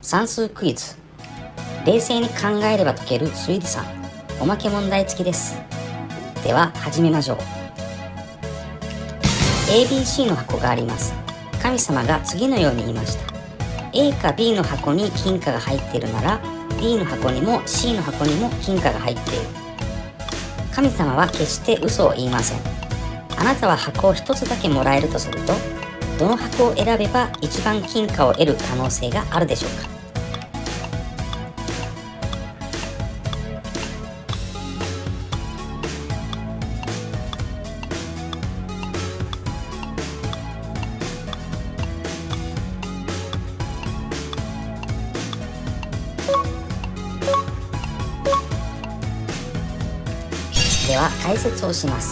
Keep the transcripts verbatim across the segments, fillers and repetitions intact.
算数クイズ。冷静に考えれば解ける推理算。おまけ問題付きです。では始めましょう。 エービーシー の箱があります。神様が次のように言いました。 A か B の箱に金貨が入っているなら B の箱にも C の箱にも金貨が入っている。神様は決して嘘を言いません。あなたは箱を一つだけもらえるとすると、どの箱を選べば一番金貨を得る可能性があるでしょうか。では解説をします。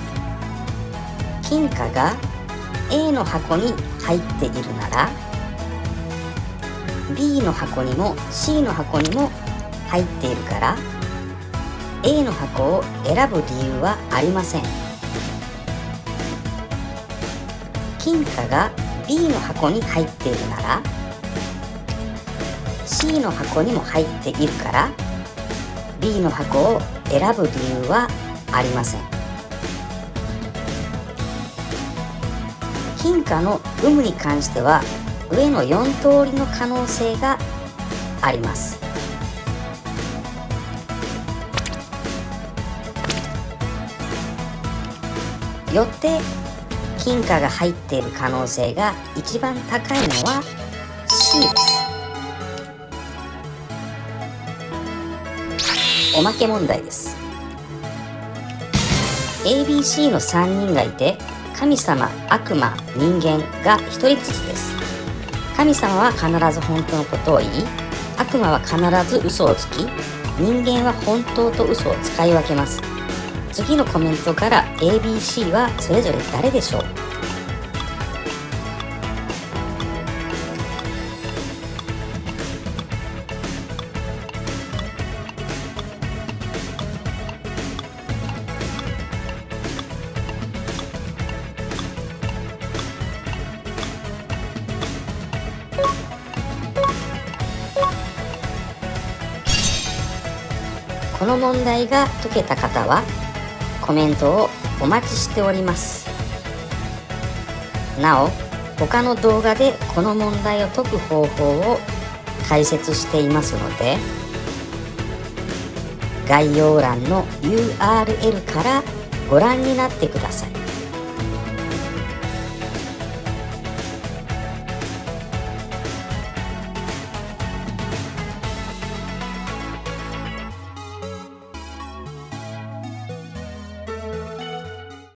金貨が A の箱に入っているなら B の箱にも C の箱にも入っているから A の箱を選ぶ理由はありません。金貨が B の箱に入っているなら C の箱にも入っているから B の箱を選ぶ理由はありません。金貨の有無に関しては上のよん通りの可能性があります。よって金貨が入っている可能性が一番高いのは C です。おまけ問題です。 エービーシー のさんにんがいて、神様、悪魔、人間がひとりずつです。神様は必ず本当のことを言い、悪魔は必ず嘘をつき、人間は本当と嘘を使い分けます。次のコメントから エービーシー はそれぞれ誰でしょう。この問題が解けた方はコメントをお待ちしております。なお、他の動画でこの問題を解く方法を解説していますので、概要欄の ユーアールエル からご覧になってください。